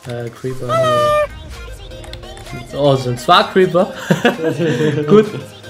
Creeper. Oh, sind zwei Creeper. Gut.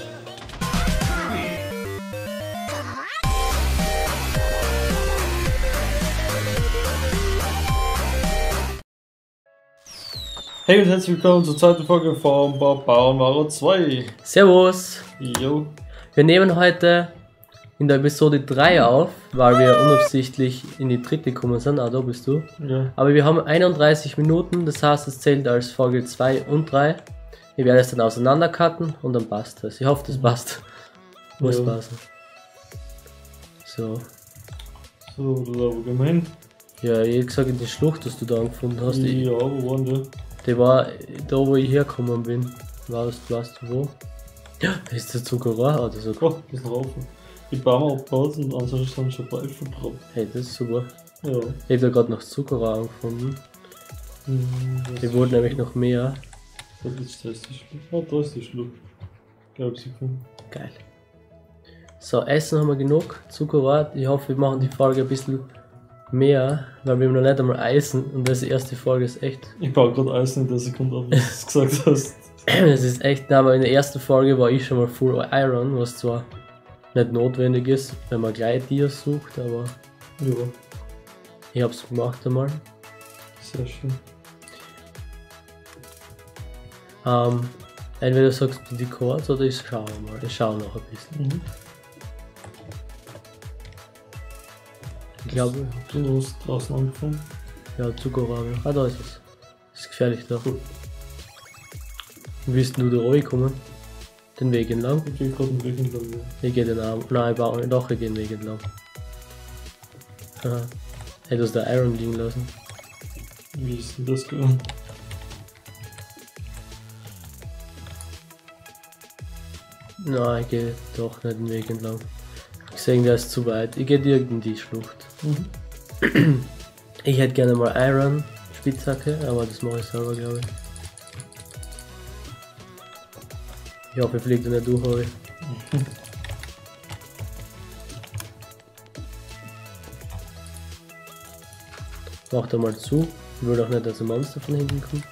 Hey und herzlich willkommen zur zweiten Folge von Bauernware 2. Servus. Jo. Wir nehmen heute in der Episode 3 auf, weil wir unabsichtlich in die dritte gekommen sind. Ah, da bist du. Ja. Aber wir haben 31 Minuten, das heißt, es zählt als Folge 2 und 3. Ich werde es dann auseinandercutten und dann passt es. Ich hoffe, das passt. Muss passen. So. So, da wo gehen wir hin? Ja, ich hätte gesagt, in die Schlucht, dass du da angefunden hast. Ja, wo waren die? Die war da, wo ich hergekommen bin. Weißt du wo? Ja, da ist der Zuckerrohr oder so. Oh, das ist drauf. Die Bäume abgebaut und ansonsten haben schon Reifen drauf. Hey, das ist super. Ja. Ich habe da gerade noch Zuckerrohr angefunden. Die wurden nämlich noch mehr. Da ist die Schlucht. Ah, da ist die Schlucht. Glaub ich gefunden. Geil. So, Essen haben wir genug. Zuckerrohr. Ich hoffe, wir machen die Folge ein bisschen mehr, weil wir haben noch nicht einmal Eisen und das erste Folge ist echt. Ich baue gerade Eisen in der Sekunde auf, wie du es gesagt hast. Es ist echt, aber in der ersten Folge war ich schon mal Full Iron, was zwar nicht notwendig ist, wenn man gleich Dias sucht, aber Ja, ich hab's gemacht einmal. sehr schön. Entweder sagst du die Chords oder ich schaue mal. Ich schaue noch ein bisschen. Ich glaube, Du hast draußen angefangen. ja, Zuckerrohr. Ah, da ist es. Das ist gefährlich da. Wie bist du da reingekommen? Den Weg entlang? Ich gehe gerade den Weg entlang. Ja. Ich gehe den Arm. Nein, ich baue doch, ich gehe den Weg entlang. Aha. Hey, du hast da Iron liegen lassen. Wie ist denn das gegangen? Nein, ich gehe doch nicht den Weg entlang. Ich sehe, der ist zu weit. Ich gehe direkt in die Schlucht. Ich hätte gerne mal Iron Spitzhacke, aber das mache ich selber, glaube ich. Ich hoffe, ich fliege da nicht durch, aber mach da mal zu. Ich will doch nicht, dass ein Monster von hinten kommt.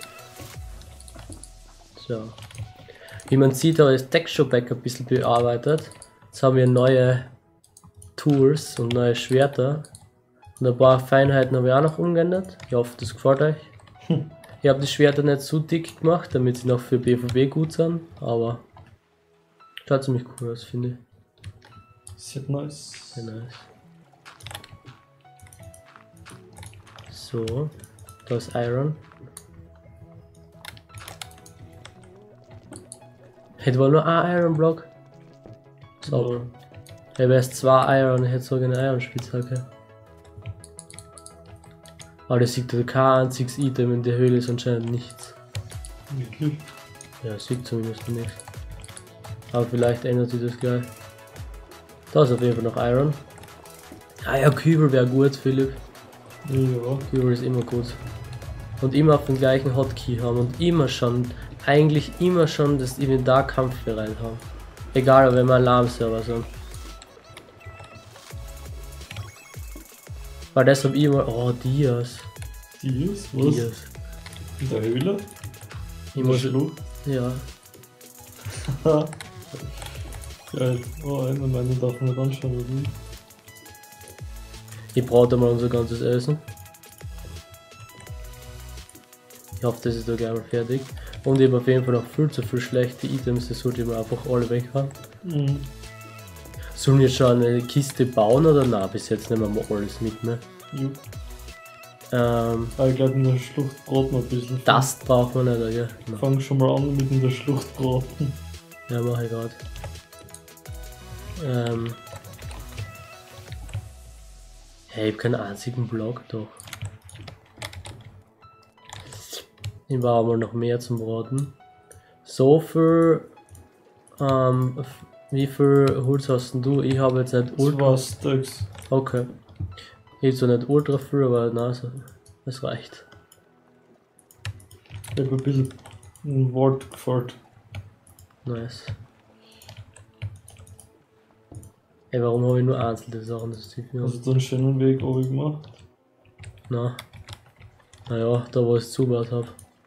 So. Wie man sieht, habe ich das Texture Pack ein bisschen bearbeitet. Jetzt haben wir neue Tools und neue Schwerter. Und ein paar Feinheiten habe ich auch noch umgeändert. Ich hoffe, das gefällt euch. Ich habe die Schwerter nicht zu dick gemacht, damit sie noch für BVB gut sind, aber schaut ziemlich cool aus, finde ich. Sehr nice. Sehr nice. So, da ist Iron. Hätte wohl nur ein Iron Block. So. Ja. Ich habe erst 2 Iron, ich hätte sogar eine Iron Spitzhacke. Aber das sieht kein einziges Item in der Höhle, ist anscheinend nichts. Wirklich? Ja, sieht zumindest nichts. Aber vielleicht ändert sich das gleich. Da ist auf jeden Fall noch Iron. Ah ja, Kübel wäre gut, Philipp. Ja. Kübel ist immer gut. Und immer auf den gleichen Hotkey haben und immer schon, eigentlich immer schon das Inventar kampfbereit haben. Egal, ob wir mal Alarm-Server sind. Weil das hab ich immer. Oh, Dias. Dias? Was? Dias. In der Höhle? Ich muss. Schlucht? Ja. Geil. Oh, einer meinen darf man nicht anschauen, oder wie? Ich brauche mal unser ganzes Essen. Ich hoffe, das ist da gleich mal fertig. Und ich habe auf jeden Fall noch viel zu viel schlechte Items, das sollte ich mir einfach alle weg haben. Sollen wir schon eine Kiste bauen oder na? Bis jetzt nehmen wir mal alles mit, ne? Jo. Aber ich glaube in der Schlucht braten wir ein bisschen. Das braucht man nicht, ja. No. Fang schon mal an mit in der Schlucht braten. Ja, mache ich gerade. Hey, ich habe keinen einzigen Block doch. Ich brauche mal noch mehr zum Braten. So viel. Wie viel Holz hast denn du? Ich habe jetzt nicht Ultra. 2 Stacks. Okay. Ich habe zwar nicht ultra viel, aber nein, es reicht. Ich habe ein bisschen ein Wort gefällt. Nice. Ey, warum habe ich nur einzelne Sachen? Das sieht mir Hast du einen schönen Weg oben gemacht? Na. Naja, da wo ich es zugebaut habe.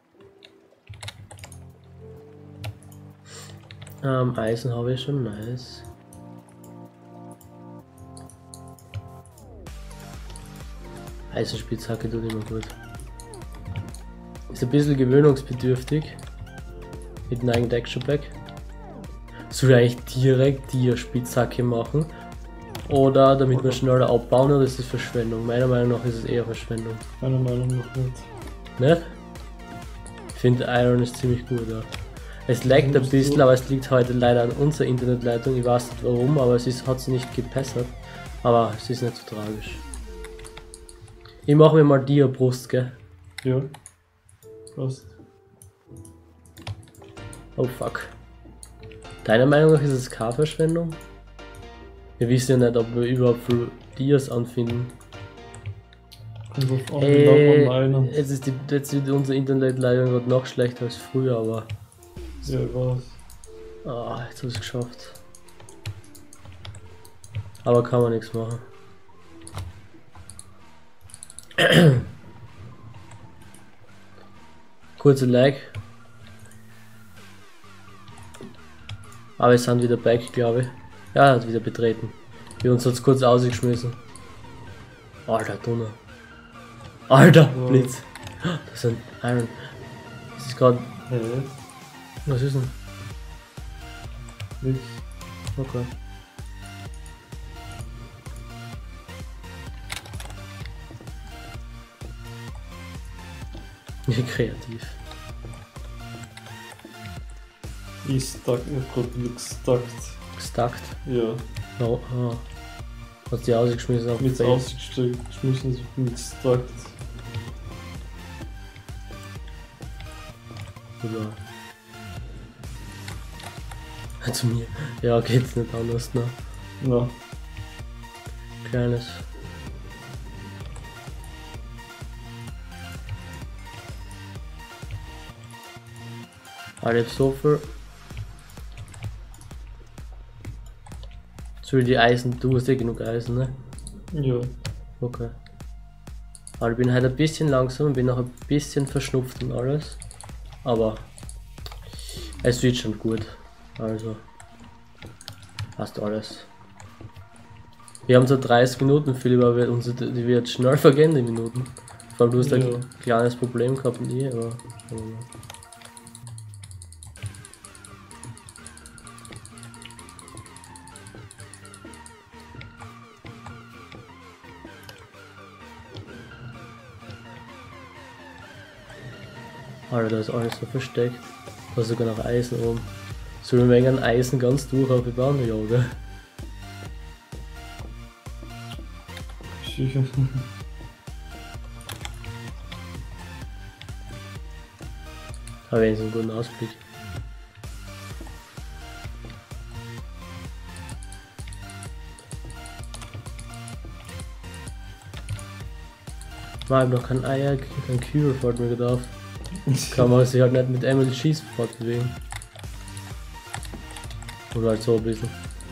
Eisen habe ich schon, nice. Eisenspitzhacke tut immer gut. Ist ein bisschen gewöhnungsbedürftig. Mit einem eigenen Texture Pack. Soll ich eigentlich direkt die Spitzhacke machen? Oder damit wir schneller abbauen, oder ist es Verschwendung? Meiner Meinung nach ist es eher Verschwendung. Meiner Meinung nach nicht. Nicht? Ich finde Iron ist ziemlich gut, ja. Es laggt ein bisschen, aber es liegt heute leider an unserer Internetleitung. Ich weiß nicht warum, aber hat sie nicht gepessert. Aber es ist nicht so tragisch. Ich mache mir mal die Brust, gell? Ja. Passt. Oh fuck. Deiner Meinung nach ist es keine Verschwendung? Wir wissen ja nicht, ob wir überhaupt für Dias anfinden. Jetzt wird unsere Internetleitung gerade noch schlechter als früher, aber... Ja, ich weiß. Ah, jetzt habe ich es geschafft. Aber kann man nichts machen. Kurzer Lag. Aber wir sind wieder back, glaube ich. Ja, hat wieder betreten. Wir uns hat's kurz ausgeschmissen. Alter, Donner. Alter, Blitz. Das ist ein Iron. Das ist gerade. Was ist denn? Nichts. Okay. Ja, kreativ. Ich stuck, ich hab grad wieder gestuckt. Gestuckt? Ja. No, ah. Hast du die ausgeschmissen auf den Mit ausgeschmissen, ich bin gestuckt. Oder? Zu mir. Ja, geht's nicht anders, ne? Na. Kleines. Alter, ich hab so viel. Soll die Eisen, du hast eh genug Eisen, ne? Ja. Okay. Aber ich bin halt ein bisschen langsam und bin noch ein bisschen verschnupft und alles. Aber es wird schon gut. Also passt alles. Wir haben so 30 Minuten, Philipp, aber die wird schnell vergehen, die Minuten. Vor allem du hast ein kleines Problem gehabt und ich, aber. Alter, da ist alles so versteckt. Da ist sogar noch Eisen oben. Sollen wir wegen Eisen ganz durch auf die Bahn jagen? Sicher. Aber wenigstens einen guten Ausblick. Ich habe noch kein Eier, kein Cure fällt mir gerade auf. Kann man sich halt nicht mit Emily Schieß fortbewegen. Oder halt so ein bisschen.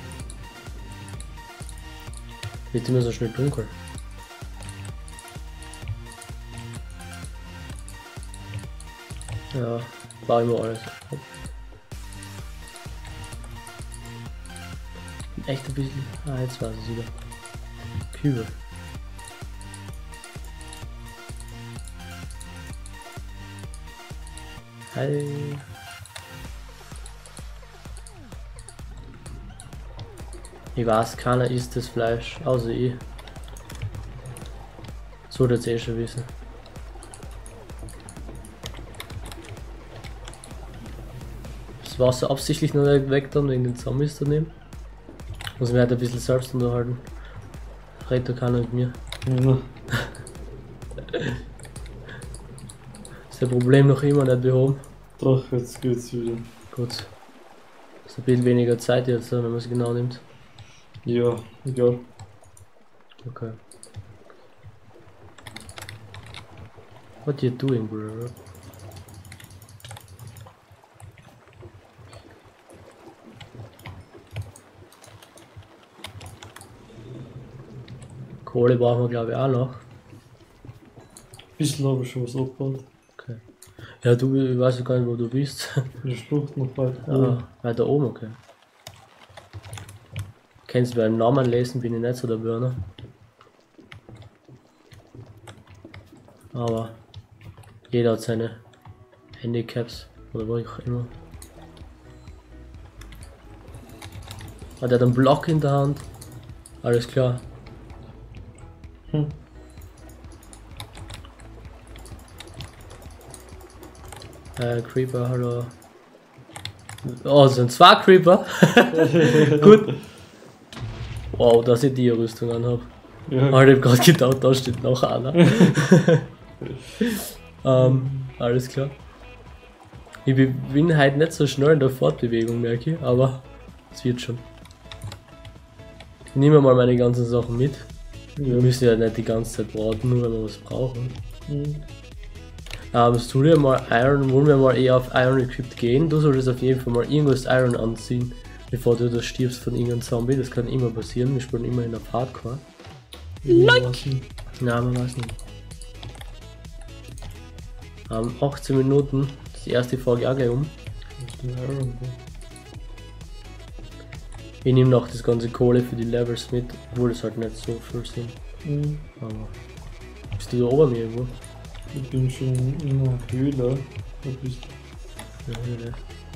Wird immer so schnell dunkel. Ja, war immer alles. Echt ein bisschen. Ah, jetzt war es wieder. Kübel. Hi. Ich weiß, keiner isst das Fleisch, außer ich. So das eh schon wissen. Das Wasser absichtlich noch nicht weg dann wegen den Zombies daneben. Muss mir halt ein bisschen selbst unterhalten. Redet da keiner mit mir. Ja. Ist das Problem noch immer nicht behoben? Doch, jetzt geht's wieder. Gut. Ist ein bisschen weniger Zeit jetzt, wenn man es genau nimmt. Ja, egal. Okay. What you doing, bro? Kohle brauchen wir glaube ich auch noch. Bisschen habe ich schon was abgebaut. Okay. Ja, du, ich weiß ja gar nicht, wo du bist. In der Schlucht noch weit. Ah, weiter oben, okay. Kennst du beim Namen lesen, bin ich nicht so der Burner. Aber jeder hat seine Handicaps oder was auch immer. Ah, der hat einen Block in der Hand. Alles klar. Creeper, hallo. Oh, es sind zwei Creeper. Gut. Wow, dass ich die Rüstung anhab. Ja. Aber ich hab gerade gedacht, da steht noch einer. Alles klar. Ich bin halt nicht so schnell in der Fortbewegung, merke ich, aber es wird schon. Ich nehme mal meine ganzen Sachen mit. Wir müssen ja nicht die ganze Zeit warten, nur wenn wir was brauchen. Tu dir mal Iron, wollen wir mal eher auf Iron Equipped gehen? Du solltest auf jeden Fall mal irgendwas Iron anziehen, bevor du das stirbst von irgendeinem Zombie. Das kann immer passieren, wir spielen immer in auf Hardcore. Like. Nein, man weiß nicht. 18 Minuten, das ist die erste Folge auch gleich um. Ich nehme noch das ganze Kohle für die Levels mit, obwohl es halt nicht so viel sind. Aber bist du da oben mir irgendwo? Ich bin schon in einer Höhle. Da bist du. Ja, Höhle.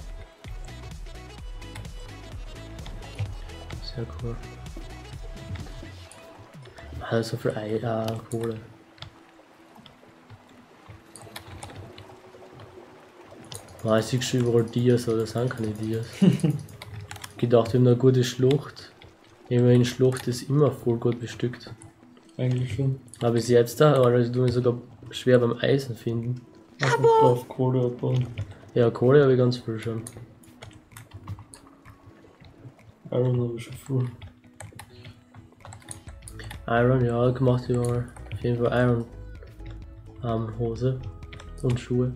Sehr cool. Also für Kohle. Ich sehe schon überall Dias, aber das sind keine Dias. Gedacht, wir haben eine gute Schlucht. Immerhin, Schlucht ist immer voll gut bestückt. Eigentlich schon. Aber bis jetzt da, aber das tun wir sogar schwer beim Eisen finden. Also auf Kohle abbauen. Ja, Kohle habe ich ganz viel schon. Iron habe ich schon voll. Iron, ja, gemacht ich mal. Auf jeden Fall Iron Hose und Schuhe.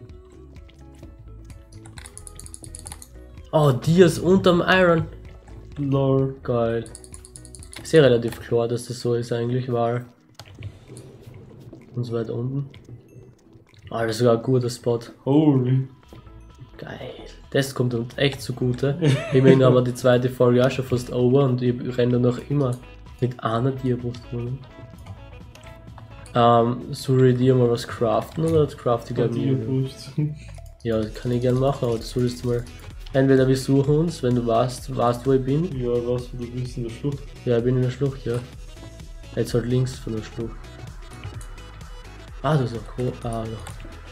Oh, Dias unterm Iron. Lol. Geil. Ist ja relativ klar, dass das so ist eigentlich, weil und so weit unten. Ah, das ist sogar ein guter Spot. Holy. Geil. Das kommt uns echt zugute. Immerhin haben wir die zweite Folge auch schon fast over und ich renne noch immer mit einer Diabrust rum. Soll ich dir mal was craften oder das craft ich glaube nicht? Ja, das kann ich gerne machen, aber das solltest du mal. Entweder wir suchen uns, wenn du weißt, wo ich bin. Ja, weißt du, du bist in der Schlucht. Ja, ich bin in der Schlucht, ja. Jetzt halt links von der Schlucht. Ah, das ist auch cool. Ah, noch.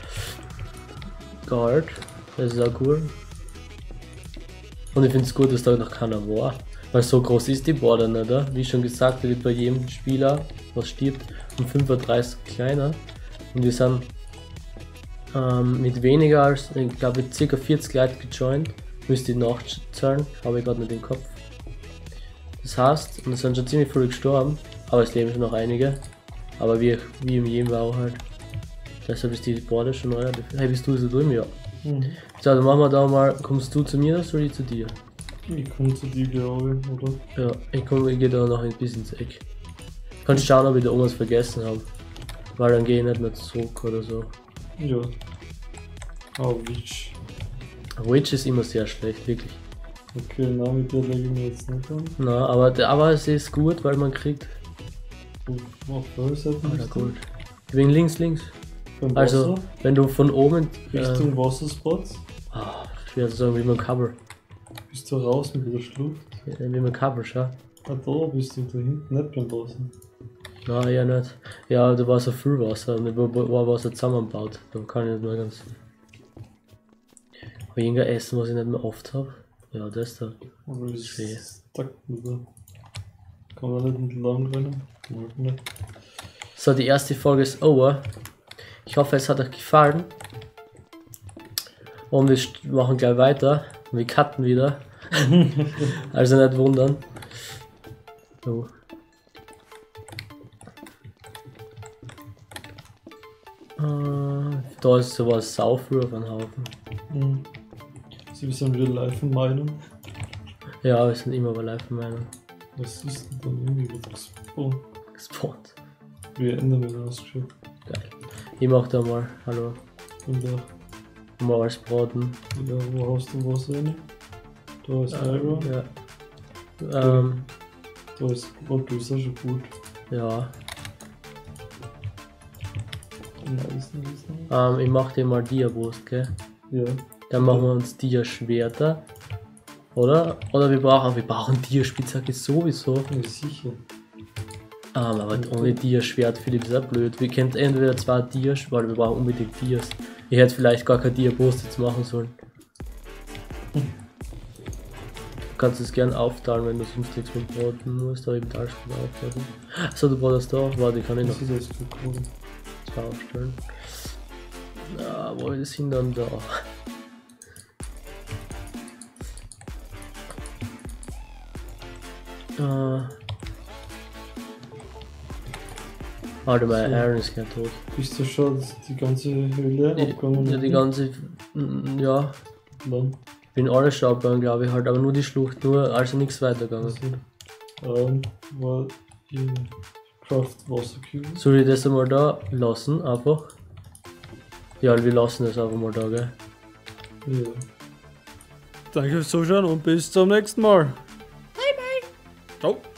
Guard. Das ist auch cool. Und ich finde es gut, dass da noch keiner war. Weil so groß ist die Border nicht, oder? Wie schon gesagt, wird bei jedem Spieler, was stirbt, um 35 kleiner. Und wir sind mit weniger als, ich glaube, ca. 40 Leute gejoint. Müsste ich nachzahlen, habe ich gerade nicht im Kopf. Das heißt, und es sind schon ziemlich viele gestorben, aber es leben schon noch einige. Aber wie im jedem war auch halt. Deshalb ist die Border schon relativ. Hey, bist du so drüben? Ja. So, dann machen wir da mal. Kommst du zu mir oder soll ich zu dir? Ich komme zu dir, glaube ich, oder? Ja, ich gehe da noch ein bisschen ins Eck. Kannst schauen, ob ich da irgendwas vergessen habe. Weil dann gehe ich nicht mehr zurück oder so. Ja. Oh, Witch. Witch ist immer sehr schlecht, wirklich. Okay, na, mit der lege ich mir jetzt nicht an. Na, aber es ist gut, weil man kriegt. Auf welcher Seite Ah, bist du? gut. Wegen links. Beim Also, Wasser? wenn du von oben. Richtung Wasserspots? Schwer zu sagen, wie man Cover. Bist du raus mit der Schlucht? Wie man Cover, schau. Ah, da bist du, da hinten, nicht beim Wasser. Nein, ja nicht. Ja, da war so viel Wasser und da war Wasser zusammengebaut. Da kann ich nicht mehr ganz. Aber irgendein Essen, was ich nicht mehr oft habe. Ja, das da. Aber es Schwer. ist stuck mit da. Kann man nicht entlang rennen? Mag nicht. So, die erste Folge ist over. Ich hoffe, es hat euch gefallen. Und wir machen gleich weiter. Wir cutten wieder. Also nicht wundern. So. Da ist sowas saufer auf einem Haufen. Sie sind wieder live in Meinung. Ja, wir sind immer bei live in Meinung. Was ist denn dann irgendwie wieder gespawnt? Gespawnt. Wie Enderman ausgeschaut. Geil. Ich mach da mal, hallo, Und da, mal alles braten. ja, wo hast du Wasser rein? Da ist Iron. Ja. Da ist Rotto, ist auch schon gut. Ja. Nice. Ich mach dir mal Dia-Brust, gell? Ja. Dann machen wir uns Dia-Schwerter. Oder? Oder wir brauchen Dia-Spitzhacke sowieso. Ja, sicher. Aber ohne Dia-Schwert, Philipp, ist auch blöd. Wir können entweder 2 Dias, weil wir brauchen unbedingt Dias. Ich hätte vielleicht gar keine Dia-Brust jetzt machen sollen. Du kannst es gern aufteilen, wenn du sonst nichts mehr braten musst, aber ich will alles gut aufladen. Achso, du bratest da? Warte, ich kann ich noch Das ist jetzt für cool. 2 aufstellen. Ja, wo ist ihn dann da? Alter, mein So. Iron ist gleich tot. Bist du schon, dass die ganze Höhle abgegangen Ja, die ganze. Ja, Wann? ich bin alles schon abgegangen, glaube ich halt, aber nur die Schlucht, also nichts weitergegangen. War hier Craft Wasserkübel. Soll ich das einmal da lassen, einfach? Ja, wir lassen das einfach mal da, gell? Ja. Danke fürs Zuschauen und bis zum nächsten Mal. Bye bye. Ciao.